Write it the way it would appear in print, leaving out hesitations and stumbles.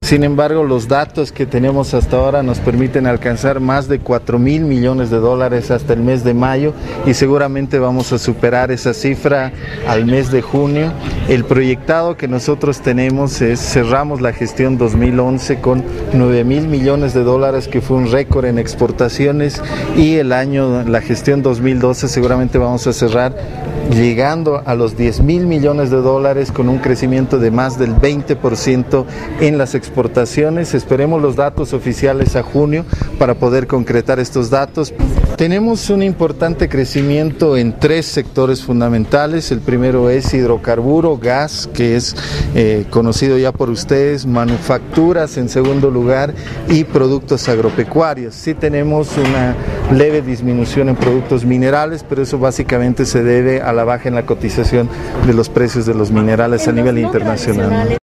Sin embargo, los datos que tenemos hasta ahora nos permiten alcanzar más de 4.000 millones de dólares hasta el mes de mayo y seguramente vamos a superar esa cifra al mes de junio. El proyectado que nosotros tenemos es, cerramos la gestión 2011 con 9.000 millones de dólares, que fue un récord en exportaciones, y la gestión 2012 seguramente vamos a cerrar llegando a los 10.000 millones de dólares con un crecimiento de más del 20% en las exportaciones. Esperemos los datos oficiales a junio para poder concretar estos datos. Tenemos un importante crecimiento en 3 sectores fundamentales. El primero es hidrocarburo, gas, que es conocido ya por ustedes, manufacturas en segundo lugar y productos agropecuarios. Sí tenemos una leve disminución en productos minerales, pero eso básicamente se debe a la baja en la cotización de los precios de los minerales a nivel internacional.